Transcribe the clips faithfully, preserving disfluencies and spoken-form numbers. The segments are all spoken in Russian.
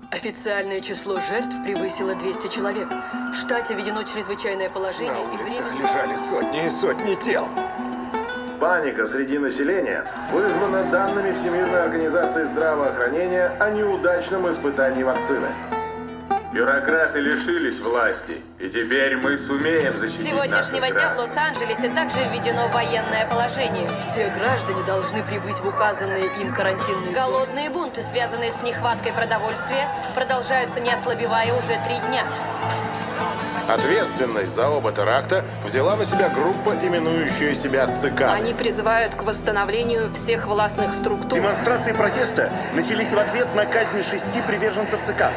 Официальное число жертв превысило двести человек. В штате введено чрезвычайное положение. На улицах и время... лежали сотни и сотни тел. Паника среди населения вызвана данными Всемирной организации здравоохранения о неудачном испытании вакцины. Бюрократы лишились власти, и теперь мы сумеем защитить С сегодняшнего дня в Лос-Анджелесе также введено военное положение. Все граждане должны прибыть в указанные им карантинные зоны. Голодные бунты, связанные с нехваткой продовольствия, продолжаются, не ослабевая уже три дня. Ответственность за оба теракта взяла на себя группа, именующая себя ЦК. Они призывают к восстановлению всех властных структур. Демонстрации протеста начались в ответ на казнь шести приверженцев ЦК.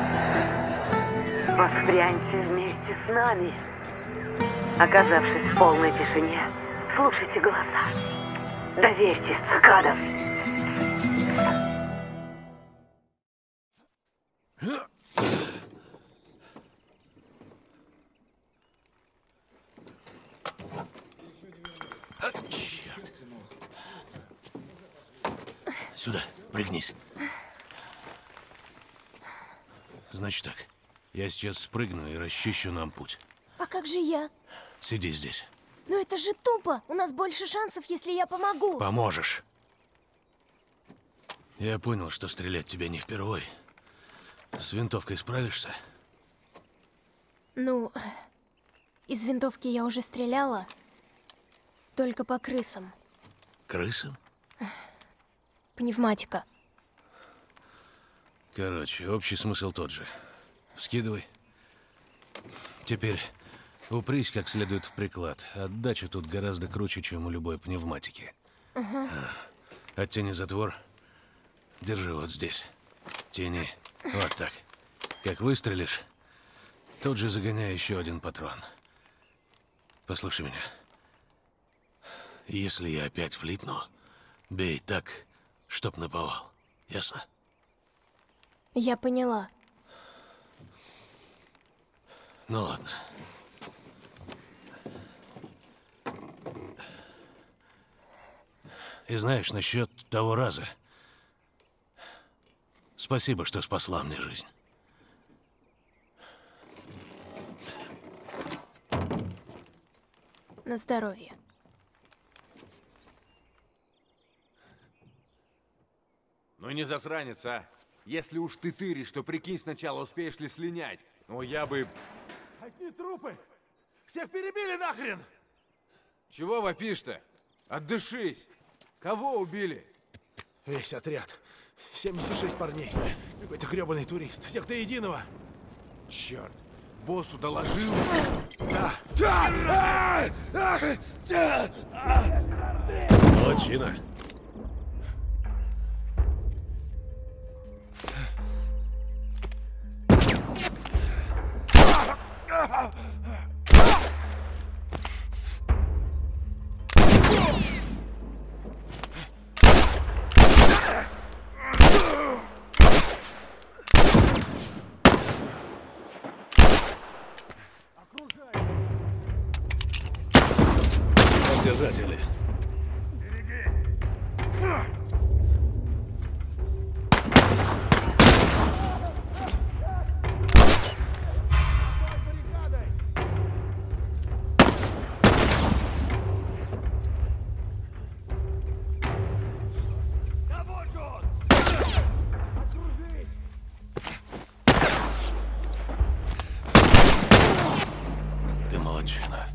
Воспряньте вместе с нами. Оказавшись в полной тишине, слушайте голоса. Доверьтесь цикадам. Черт. Сюда, пригнись. Значит так. Я сейчас спрыгну и расчищу нам путь. А как же я? Сиди здесь. Но это же тупо. У нас больше шансов, если я помогу. Поможешь. Я понял, что стрелять тебе не впервой. С винтовкой справишься? Ну, из винтовки я уже стреляла. Только по крысам. Крысам? Пневматика. Короче, общий смысл тот же. Вскидывай. Теперь упрись как следует в приклад. Отдача тут гораздо круче, чем у любой пневматики. Ага. Оттяни затвор. Держи вот здесь. Тяни. Вот так. Как выстрелишь, тут же загоняй еще один патрон. Послушай меня. Если я опять влипну, бей так, чтоб наповал. Ясно? Я поняла. Ну ладно. И знаешь, насчет того раза. Спасибо, что спасла мне жизнь. На здоровье. Ну не засранец, а. Если уж ты тыришь, то прикинь сначала, успеешь ли слинять. Ну я бы... Одни трупы! Всех перебили нахрен! Чего вопишь-то? Отдышись! Кого убили? Весь отряд. семьдесят шесть парней. Какой-то гребаный турист. Всех до единого. Черт! Боссу доложил? Да. Молодчина. Держатели. Ты молодчина.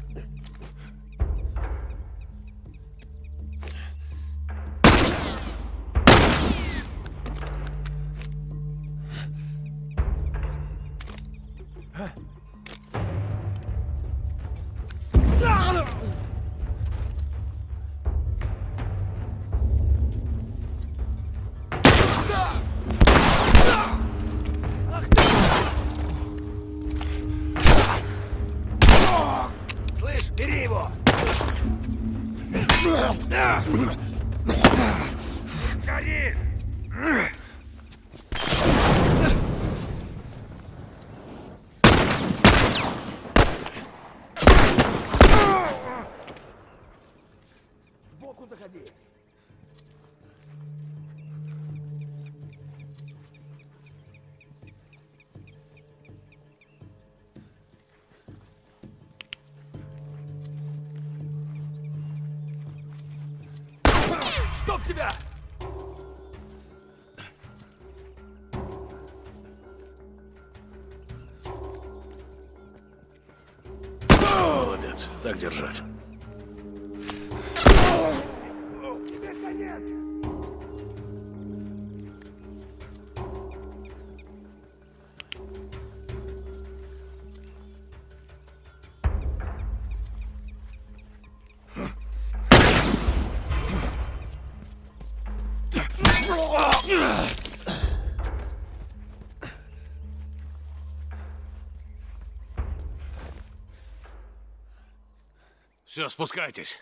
Слышь, бери его! Гори! Сбоку заходи! Чтоб тебя! Молодец, так держать. Все, спускайтесь.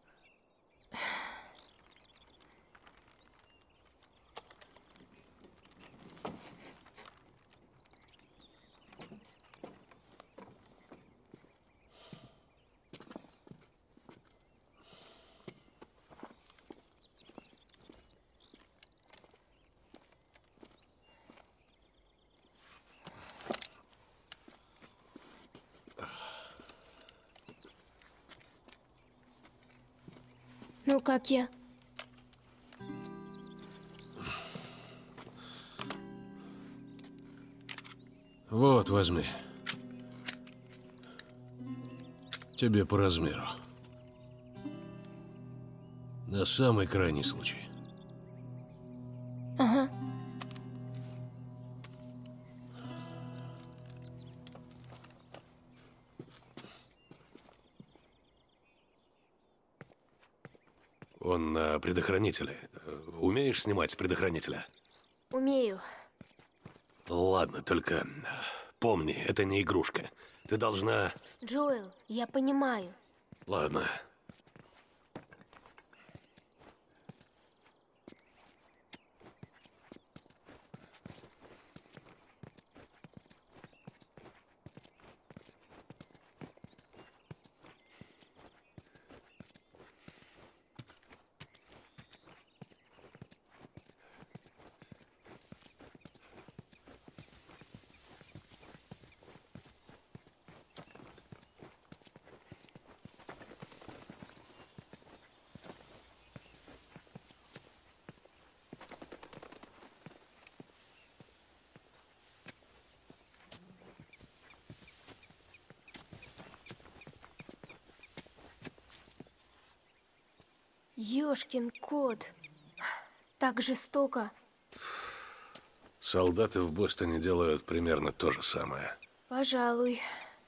Ну, как я? Вот, возьми. Тебе по размеру. На самый крайний случай. Ага. Он на предохранителе. Умеешь снимать с предохранителя? Умею. Ладно, только помни, это не игрушка. Ты должна... Джоэл, я понимаю. Ладно. Ёшкин кот. Так жестоко. Солдаты в Бостоне делают примерно то же самое. Пожалуй.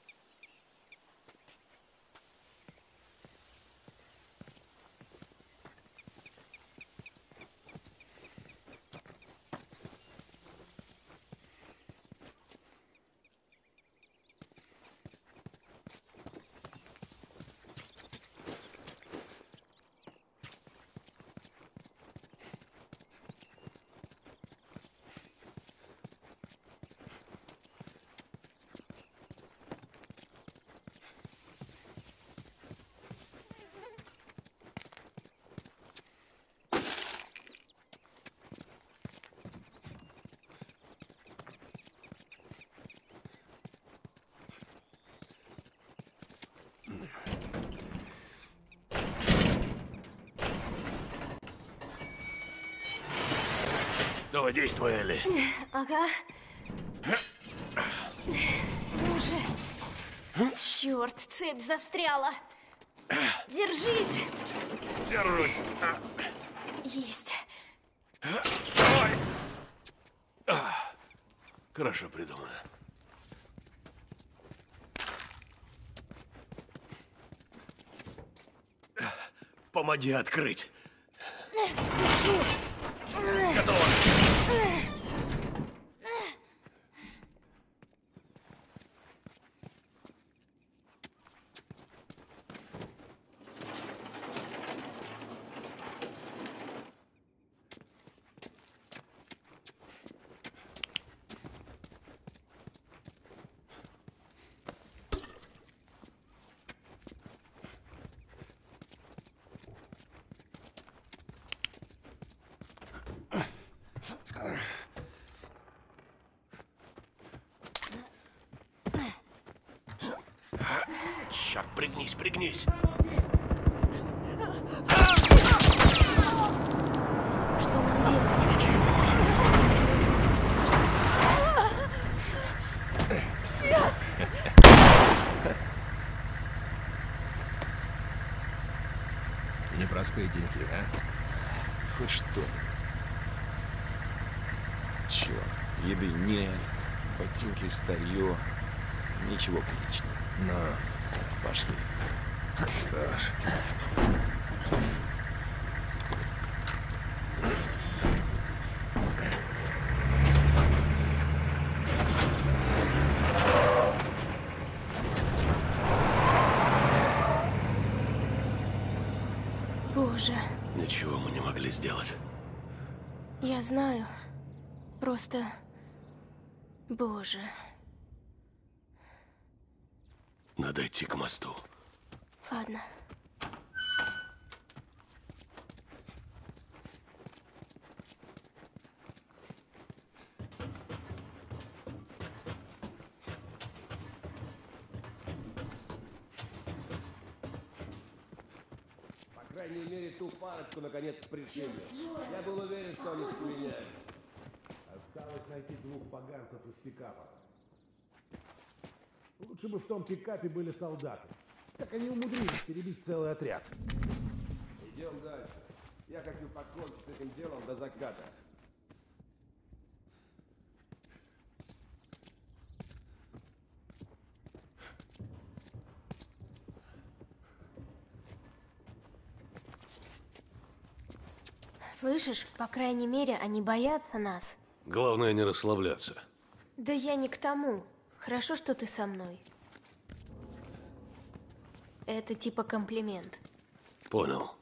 Давай, действуй, Элли. Ага. Ну же. Черт, цепь застряла. Держись. Держусь. Есть. Хорошо придумано. Помоги открыть. Держу. Готово. Черт, пригнись, пригнись. непростые деньги, а? Хоть что. Черт, еды нет, ботинки старье, ничего приличного. Но Пошли. что ж. Боже, Ничего мы не могли сделать. я знаю. Просто... Боже. Надо идти к мосту. Ладно. По крайней мере, ту парочку наконец пришили. Я был уверен, что они поменяют. Осталось найти двух поганцев из пикапа. Лучше бы в том пикапе были солдаты. Как они умудрились перебить целый отряд. Идем дальше. Я хочу покончить с этим делом до заката. Слышишь, по крайней мере, они боятся нас. Главное не расслабляться. Да я не к тому. Хорошо, что ты со мной. Это типа комплимент. Понял.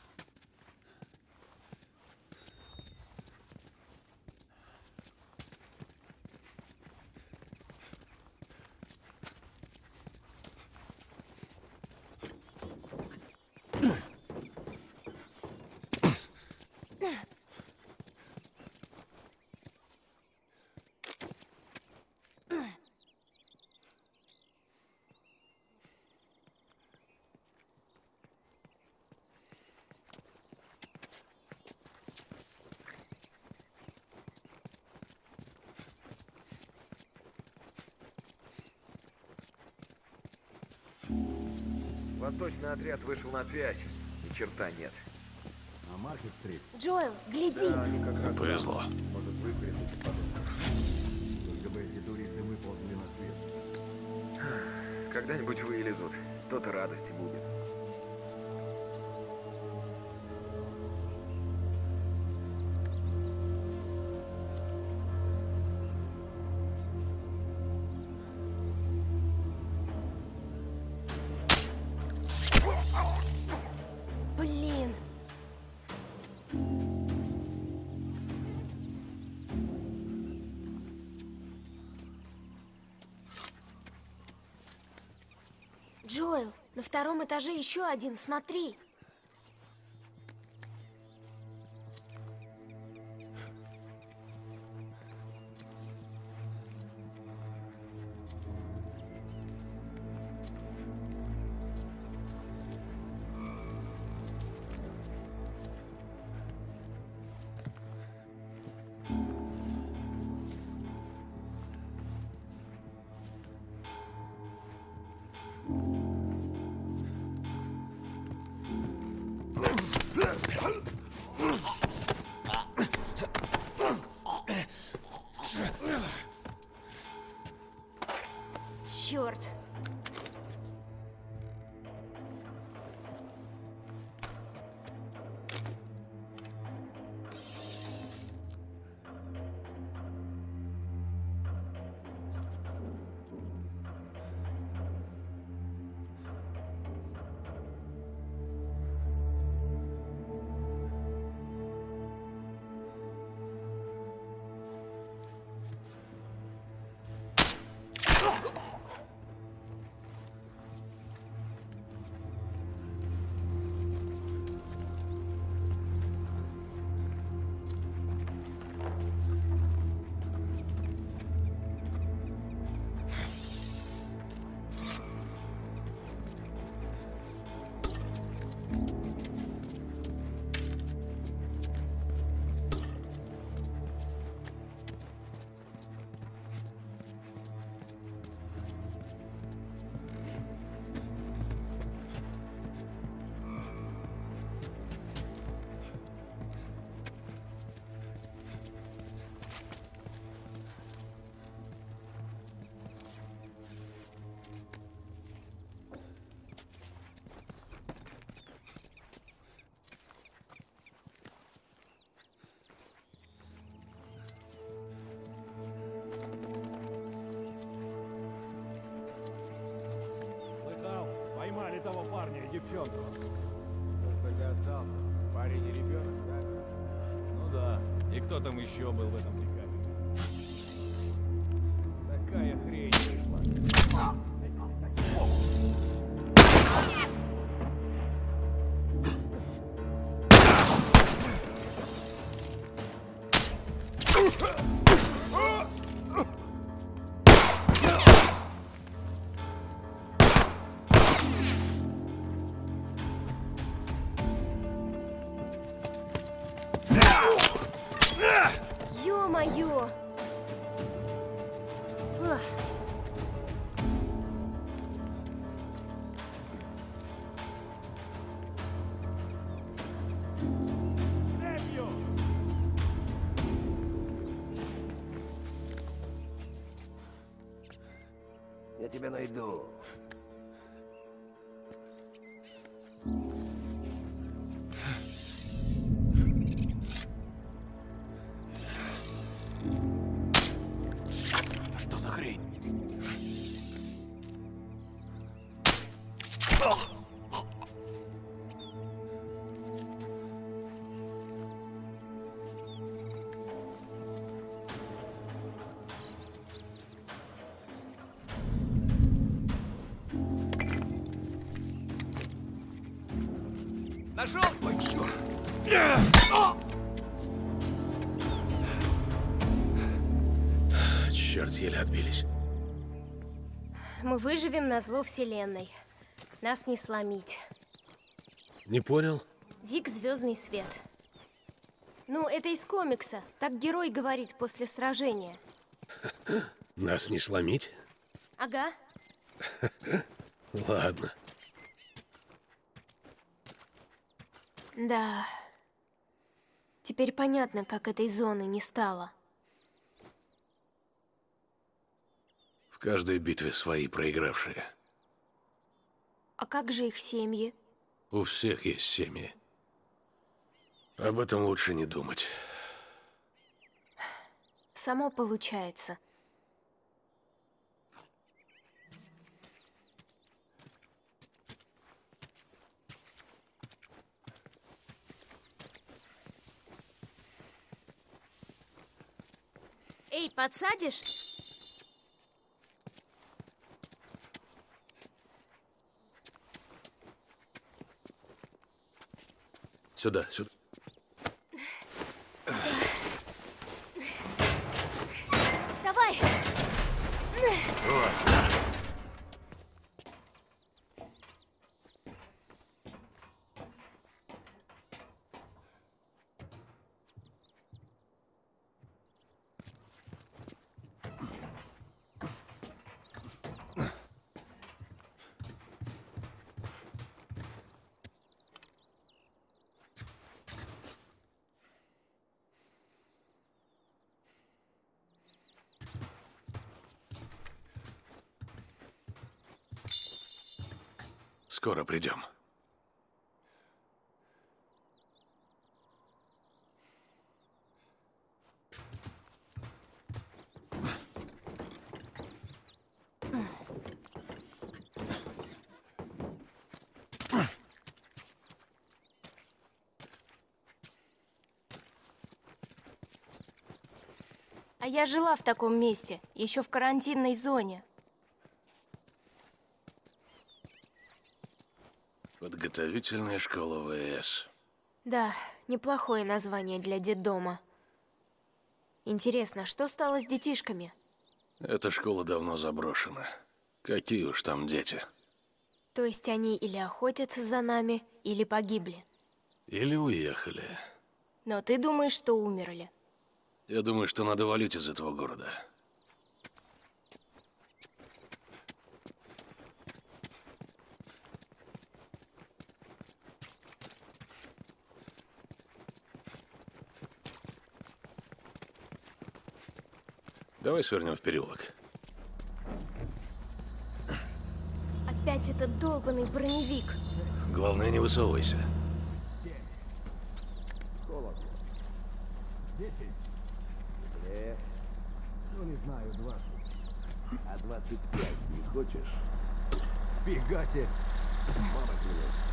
Восточный отряд вышел на связь. Ни черта нет. А Маркет-стрит? Джоэл, гляди! Да, они как раз... Повезло. Может, выпрямить Только бы эти туристы выползли на свет. Когда-нибудь вылезут. То-то радости будет. Блин! Джоэл, на втором этаже еще один, смотри! Черт! девчонку. Только отдал. Парень и ребенок, так? Ну да. И кто там еще был в этом пикапе? Такая хрень вышла. Ё-моё! Ах. Я тебя найду. Что за хрень? Нашел! Ой, черт! Черт, еле отбились. Мы выживем на зло вселенной. Нас не сломить. Не понял? Дик — звездный свет. Ну, это из комикса. Так герой говорит после сражения. Нас не сломить? Ага. Ладно. Да. Теперь понятно, как этой зоны не стало. В каждой битве свои проигравшие. А как же их семьи? У всех есть семьи. Об этом лучше не думать. Само получается. Эй, подсадишь? Сюда, сюда. Давай! Вот. Скоро придем. А я жила в таком месте, еще в карантинной зоне. Подготовительная школа ВС. Да, неплохое название для детдома. Интересно, что стало с детишками? Эта школа давно заброшена. Какие уж там дети. То есть они или охотятся за нами, или погибли. Или уехали. Но ты думаешь, что умерли? Я думаю, что надо валить из этого города. Давай свернем в переулок. Опять этот долбанный броневик. Главное, не высовывайся. Холодно. Дети? Нет. Ну, не знаю, двадцать. А двадцать пять не хочешь? Фига себе! Мама клянет.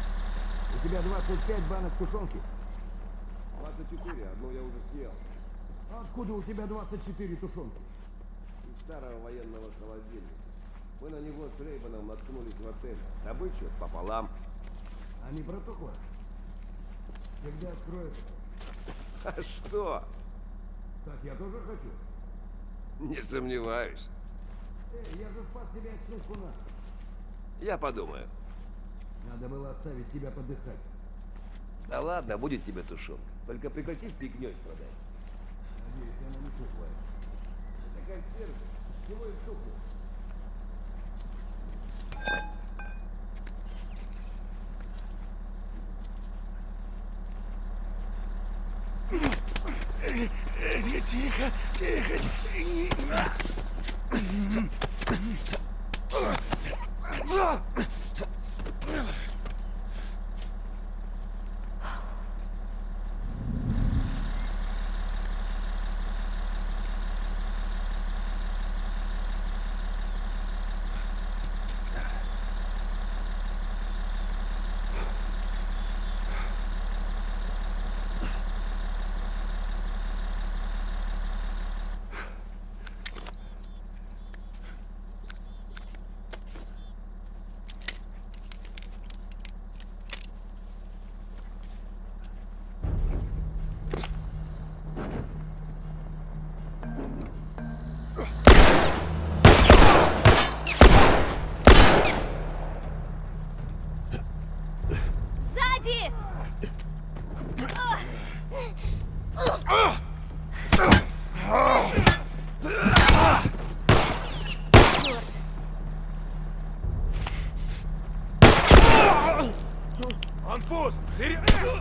У тебя двадцать пять банок тушенки? двадцать четыре, одну я уже съел. А откуда у тебя двадцать четыре тушенки? Из старого военного холодильника. Мы на него с Рейбаном наткнулись в отеле. Добычу пополам. А не протухло? Когда откроется? А что? Так я тоже хочу. Не сомневаюсь. Эй, я же спас тебя от Шелкуна. Я подумаю. Надо было оставить тебя подыхать. Да ладно, будет тебе тушенка. Только прекрати фигнёй страдать. Надеюсь, она не тухлая. Это консервы. Чего их тухло? Тихо, тихо. Он пуст! Бери...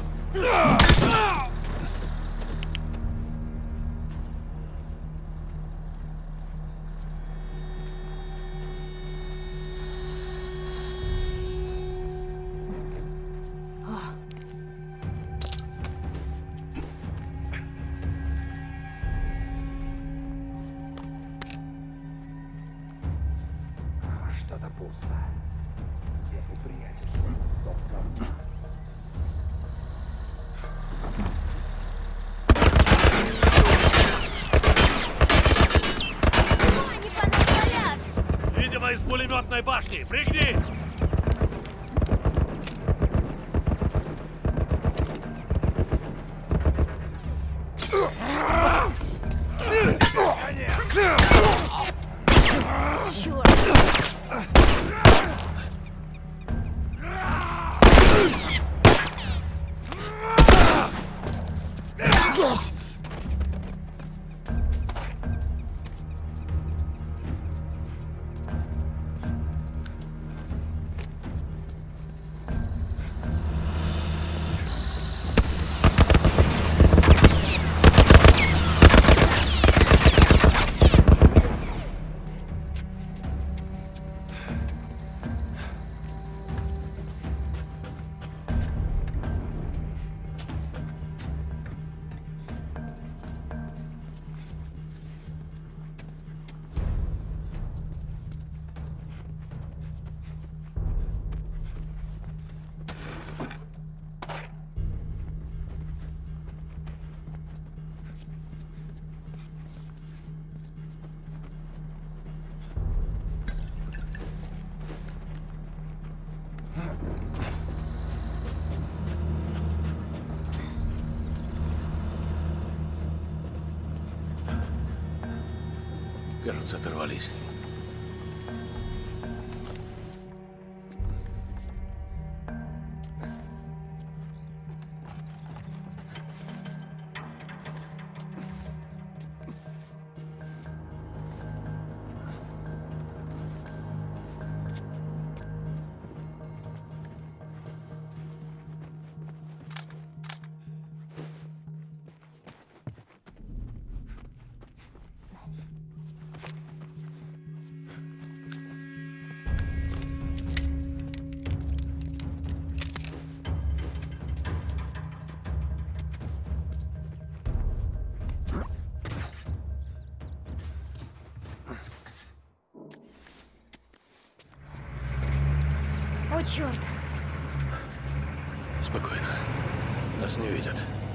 Что-то пусто. Где ты, приятель? Стоп-кам. Видимо, из пулеметной башни. Пригнись! Кажется, оторвались. О, черт! Нас не видят.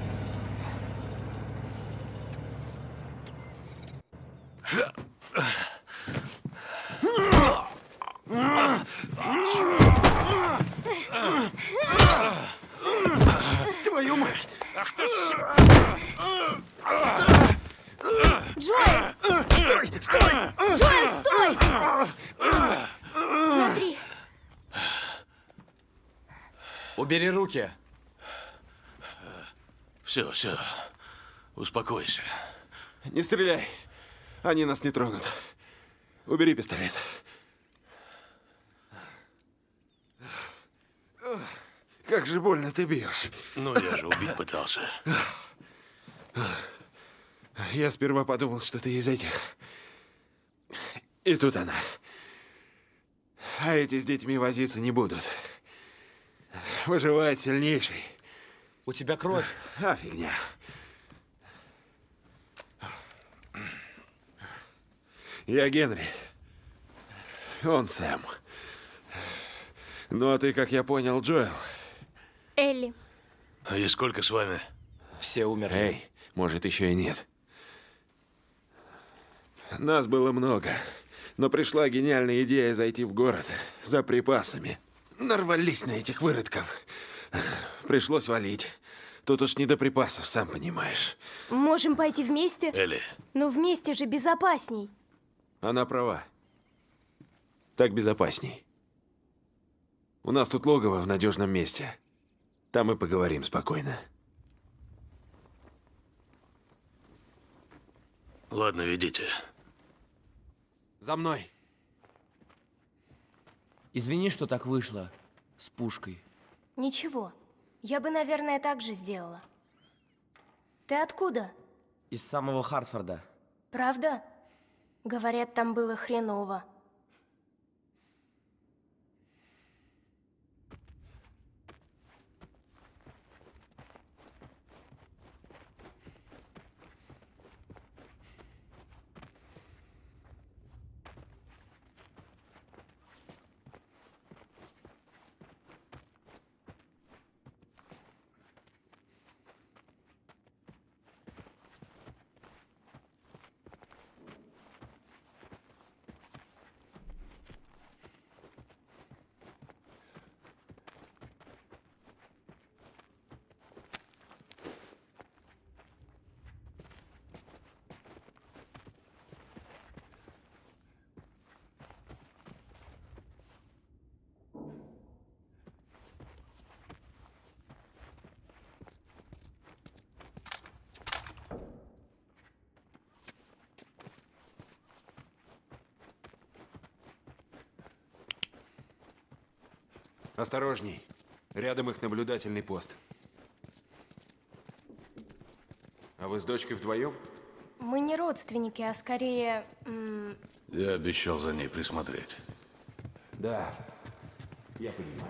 Твою мать! Ах ты ж... Джоэл! Стой! Стой! Джоэл, стой! Смотри. Убери руки. Все, все. Успокойся. Не стреляй. Они нас не тронут. Убери пистолет. Как же больно ты бьешь. Ну, я же убить пытался. Я сперва подумал, что ты из этих. И тут она. А эти с детьми возиться не будут. Выживает сильнейший. У тебя кровь. А, фигня. Я Генри. Он Сэм. Ну, а ты, как я понял, Джоэл. Элли. А и сколько с вами? Все умерли. Эй, может, еще и нет. Нас было много. Но пришла гениальная идея зайти в город за припасами. Нарвались на этих выродков. Пришлось валить. Тут уж не до припасов, сам понимаешь. Можем пойти вместе? Элли. Но вместе же безопасней. Она права. Так безопасней. У нас тут логово в надежном месте. Там и поговорим спокойно. Ладно, ведите. За мной. Извини, что так вышло с пушкой. Ничего. Я бы, наверное, так же сделала. Ты откуда? Из самого Хартфорда. Правда? Говорят, там было хреново. Осторожней. Рядом их наблюдательный пост. А вы с дочкой вдвоем? Мы не родственники, а скорее... м, Я обещал за ней присмотреть. Да, я понимаю.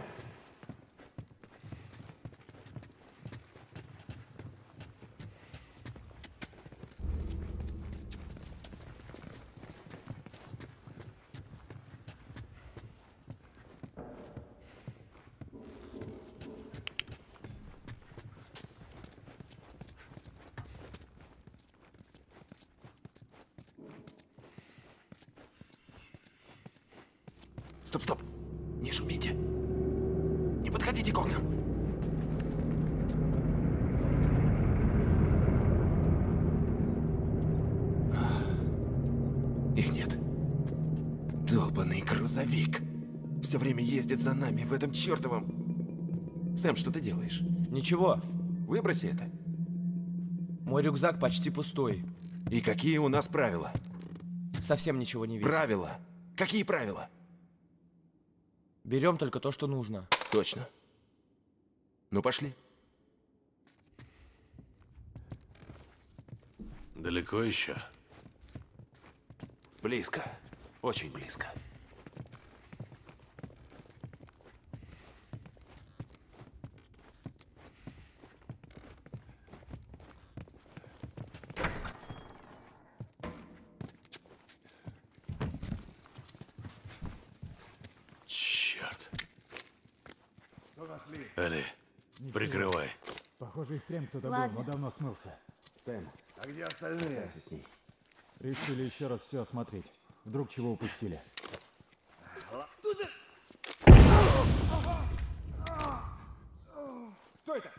Стоп, стоп! Не шумите! Не подходите к окнам! Их нет. Долбанный грузовик. Все время ездит за нами в этом чертовом... Сэм, что ты делаешь? Ничего. Выброси это. Мой рюкзак почти пустой. И какие у нас правила? Совсем ничего не весит. Правила? Какие правила? Берем только то, что нужно. Точно. Ну, пошли. Далеко еще? Близко. Очень близко. Элли, прикрывай. Похоже, и впрямь кто-то был, Ладно. но давно смылся. Сэм, а где остальные? Решили еще раз все осмотреть. Вдруг чего упустили. Кто это?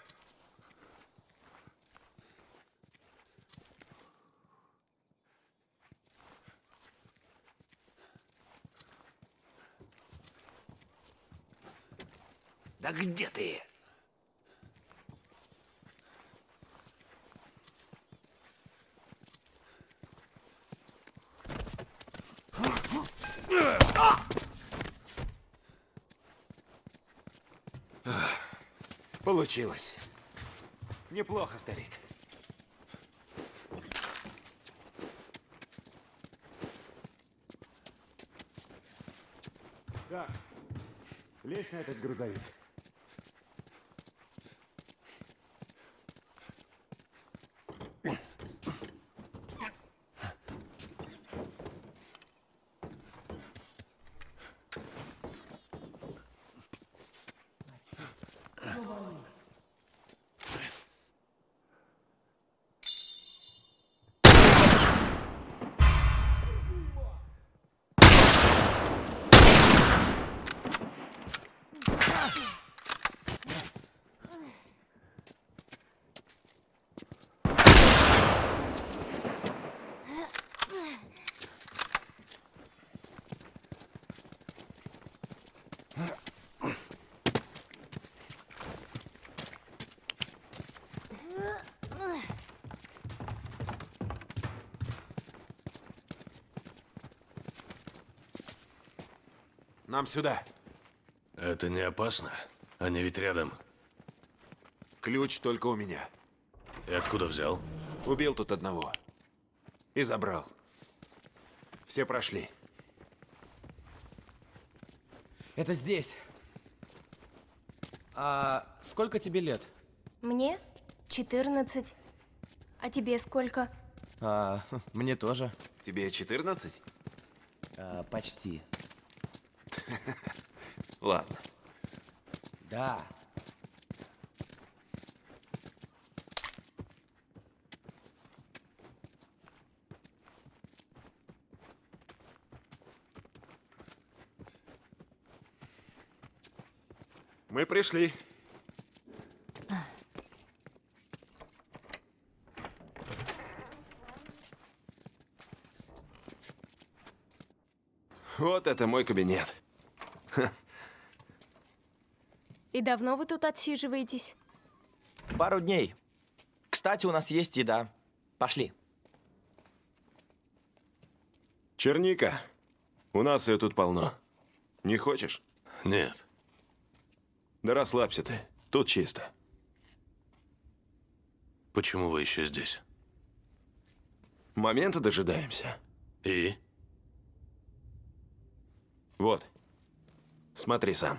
Да где ты? Получилось. Неплохо, старик. Так, лезь на этот грузовик. Нам сюда. Это не опасно? Они ведь рядом. Ключ только у меня. И откуда взял? Убил тут одного. И забрал. Все прошли. Это здесь. А сколько тебе лет? Мне четырнадцать. А тебе сколько? А, мне тоже. Тебе четырнадцать? А, почти. Ладно. Да. Мы пришли. Вот это мой кабинет. И давно вы тут отсиживаетесь? Пару дней. Кстати, у нас есть еда. Пошли. Черника. У нас ее тут полно. Не хочешь? Нет. Да расслабься ты. Тут чисто. Почему вы еще здесь? Момента дожидаемся. И? Вот. Смотри сам.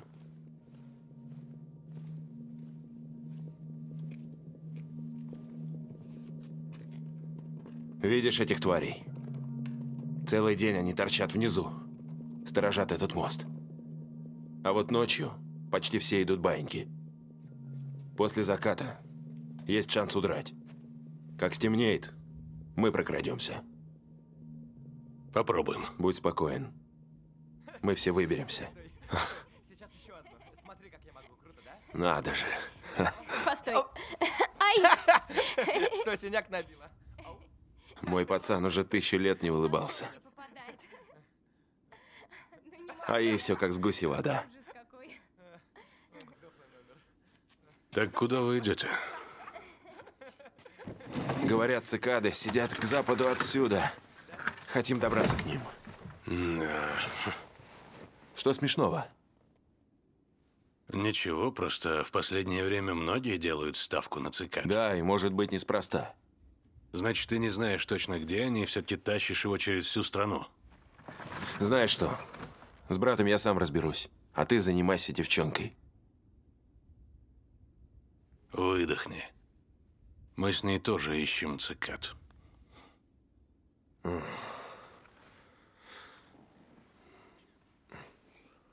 Видишь этих тварей? Целый день они торчат внизу, сторожат этот мост. А вот ночью почти все идут баиньки. После заката есть шанс удрать. Как стемнеет, мы прокрадемся. Попробуем. Будь спокоен. Мы все выберемся. Сейчас еще одно. Смотри, как я могу. Круто, да? Надо же. Постой. Ай! Что, синяк набила? Мой пацан уже тысячу лет не улыбался. А ей все как с гуси вода. Так куда вы идете? Говорят, цикады сидят к западу отсюда. Хотим добраться к ним. Да. Что смешного? Ничего, просто в последнее время многие делают ставку на цикад. Да, и может быть неспроста. Значит, ты не знаешь точно, где они, и все-таки тащишь его через всю страну. Знаешь что? С братом я сам разберусь, а ты занимайся девчонкой. Выдохни. Мы с ней тоже ищем цикад.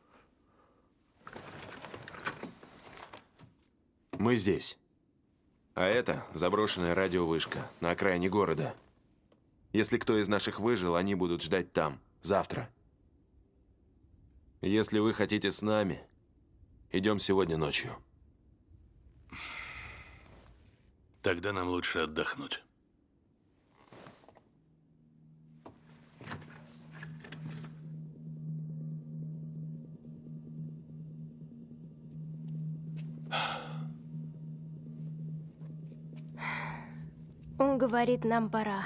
Мы здесь. А это заброшенная радиовышка на окраине города. Если кто из наших выжил, они будут ждать там, завтра. Если вы хотите с нами, идем сегодня ночью. Тогда нам лучше отдохнуть. Он говорит, нам пора.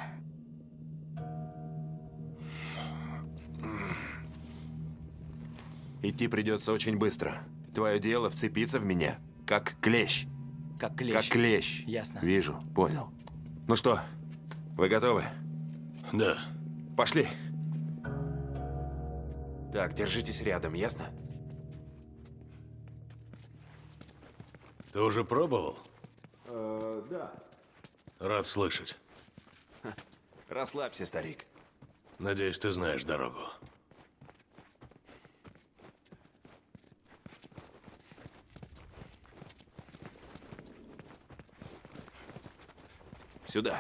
Идти придется очень быстро. Твое дело вцепиться в меня, как клещ. Как клещ. Как клещ. Ясно. Вижу, понял. Ну что, вы готовы? Да. Пошли. Так, держитесь рядом, ясно? Ты уже пробовал? Э, да. Рад слышать. Расслабься, старик. Надеюсь, ты знаешь дорогу. Сюда.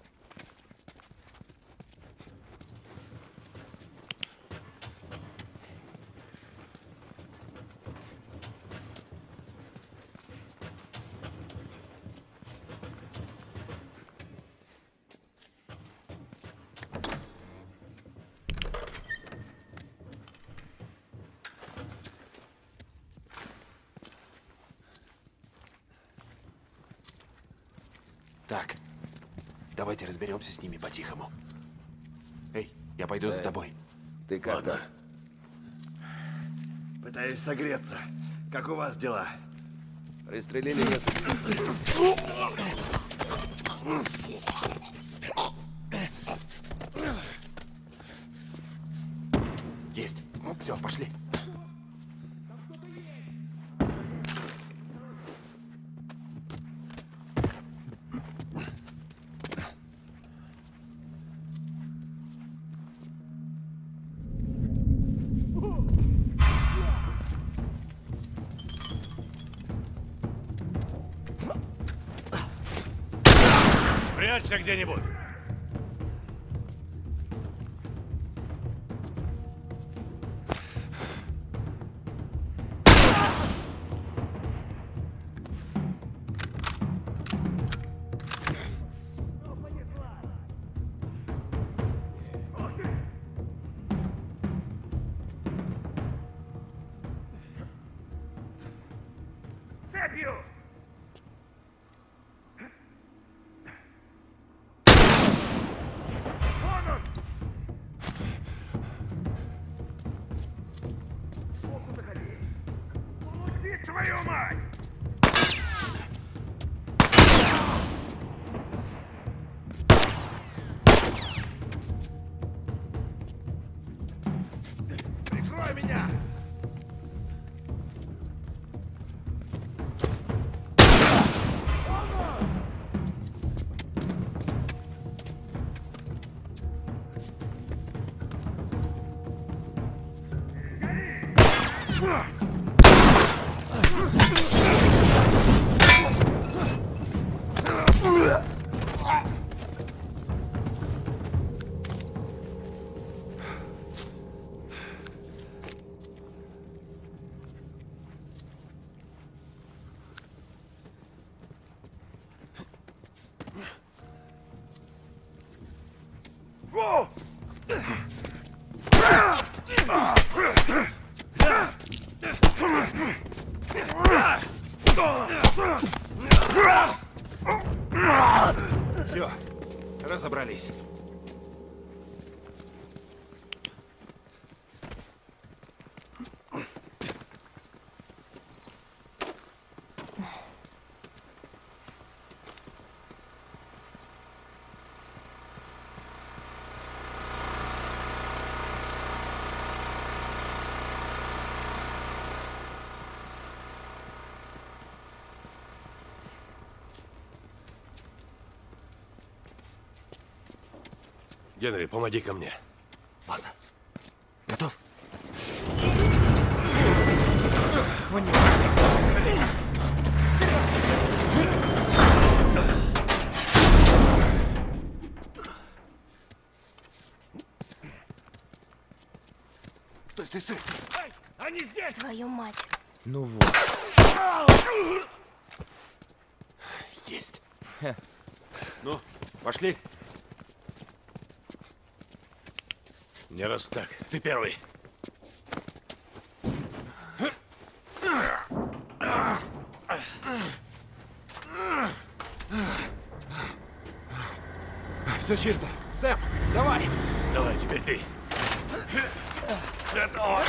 Так, давайте разберемся с ними по-тихому. Эй, я пойду за тобой. Ты как там? Пытаюсь согреться. Как у вас дела? Пристрелили несколько. Есть. Все, пошли. Спрячься где-нибудь. Цепью! Твою мать! Прикрой меня! Go! Все, разобрались. Генри, помоги ко мне. Ладно. Готов? Стой, стой, стой! Эй, они здесь! Твою мать. Ну вот. Есть. Ну, пошли. Не раз так. Ты первый. Все чисто. Сэм, давай. Давай, теперь ты. Готово.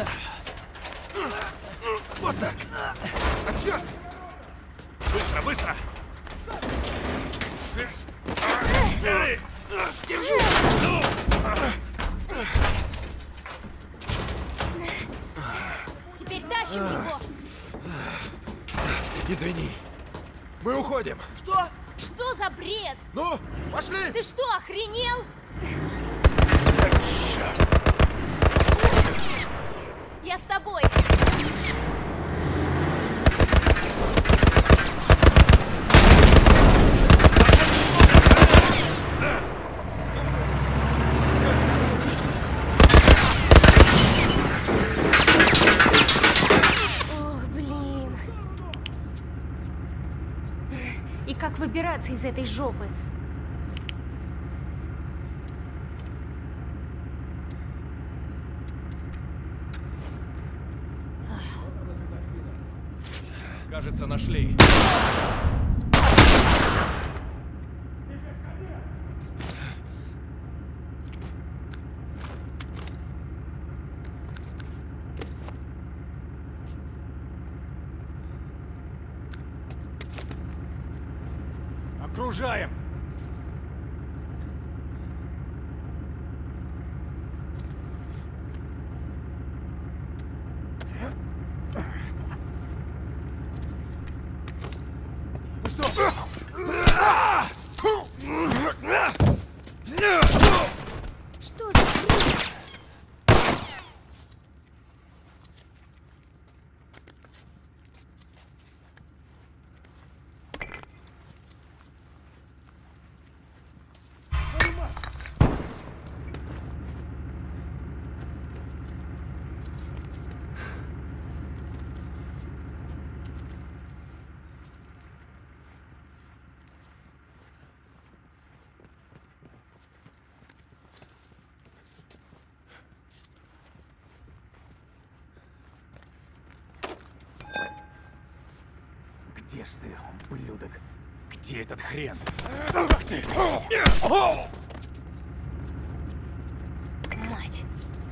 Вот так. А черт! Быстро, быстро. Держи! Теперь тащим его. Извини. Мы уходим. Что? Что за бред? Ну, пошли! Ты что, охренел? Черт. Я с тобой. О, блин. И как выбираться из этой жопы? Кажется, нашли. Окружаем! Ну что? Что за бред? Где ж ты, ублюдок? Где этот хрен? Ах ты! Мать.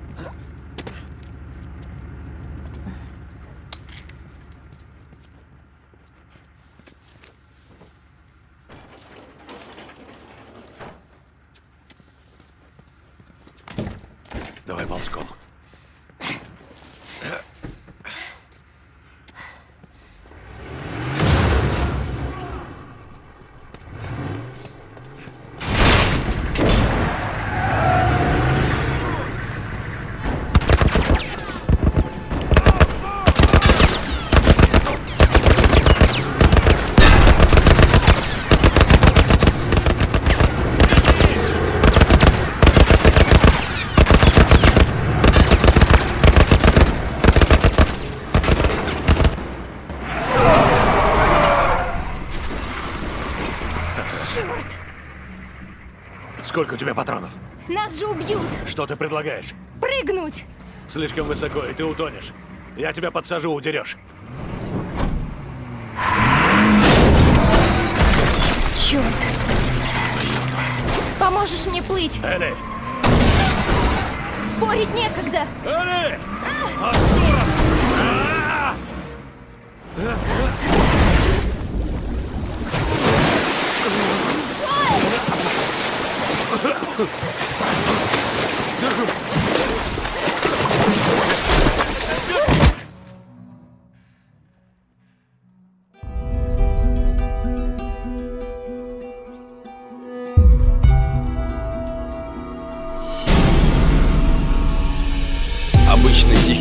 Давай ползком. Черт! Сколько у тебя патронов? Нас же убьют! Что ты предлагаешь? Прыгнуть! Слишком высоко, и ты утонешь. Я тебя подсажу, удерешь. Черт! Поможешь мне плыть? Элли! Спорить некогда! Элли! Артура! Обычный тихий, спокойный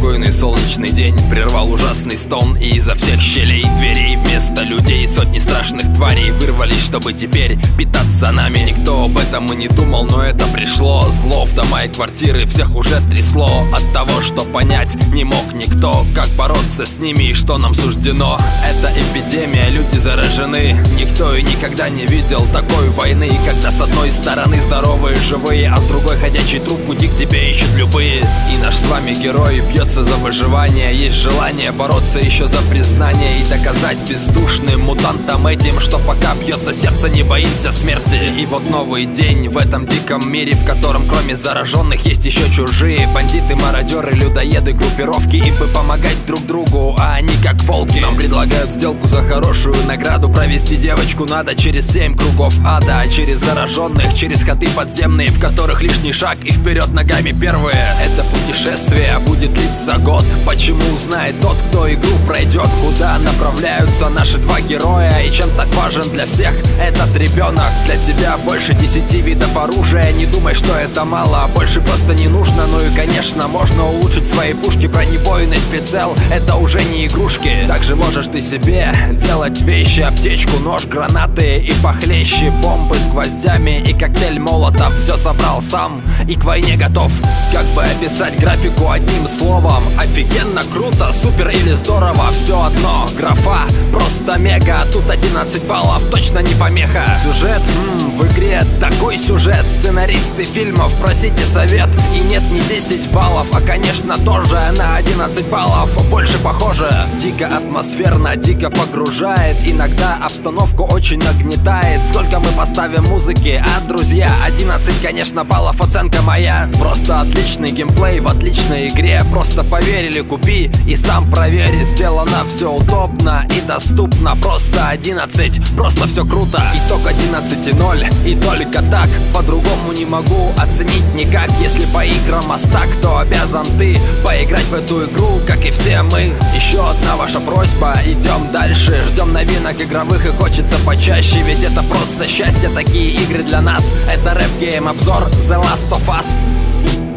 Спокойный солнечный день прервал ужасный стон, и изо всех щелей дверей вместо людей сотни страшных тварей вырвались, чтобы теперь питаться нами. Никто об этом и не думал, но это пришло. Зло в дома и квартиры всех уже трясло от того, что понять не мог никто, как бороться с ними и что нам суждено. Это эпидемия, люди заражены. Никто и никогда не видел такой войны, когда с одной стороны здоровые, живые, а с другой ходячий труп пути к тебе ищут любые. И наш с вами герой бьется за выживание. Есть желание бороться еще за признание и доказать бездушным мутантам этим, что пока бьется сердце, не боимся смерти. И вот новый день в этом диком мире, в котором кроме зараженных есть еще чужие. Бандиты, мародеры, людоеды, группировки. Им бы помогать друг другу, а они как волки. Нам предлагают сделку за хорошую награду. Провести девочку надо через семь кругов ада. Через зараженных, через ходы подземные, в которых лишний шаг и вперед ногами первые. Это путешествие будет длиться год. Почему узнает тот, кто игру пройдет? Куда направляются наши два героя? И чем так важен для всех этот ребенок? Для тебя больше десяти видов оружия. Не думай, что это мало, больше просто не нужно. Ну и конечно, можно улучшить свои пушки, бронебойность, прицел. Это уже не игрушки. Также можешь ты себе делать вещи: аптечку, нож, гранаты и похлеще, бомбы с гвоздями и коктейль молотов. Все собрал сам и к войне готов. Как бы описать графику одним словом? Офигенно, круто, супер или здорово, все одно. Графа просто мега, тут одиннадцать баллов, точно не помеха. Сюжет, м-м, в игре такой сюжет. Сценаристы фильмов, просите совет. И нет, не десять баллов, а конечно тоже на одиннадцать баллов больше похоже. Дико атмосферно, дико погружает. Иногда обстановку очень нагнетает. Сколько мы поставим музыки, а, друзья? одиннадцать, конечно, баллов оценка моя. Просто отличный геймплей в отличной игре. Просто поверь или купи и сам проверь. Сделано все удобно и доступно. Просто одиннадцать, просто все круто. Итог одиннадцать и ноль, и только так. По-другому не могу оценить никак. Если по играм мастак, то обязан ты поиграть в эту игру, как и все мы. Еще одна ваша просьба, идем дальше. Ждем новинок игровых и хочется почаще. Ведь это просто счастье, такие игры для нас. Это рэп-гейм обзор The Last of Us.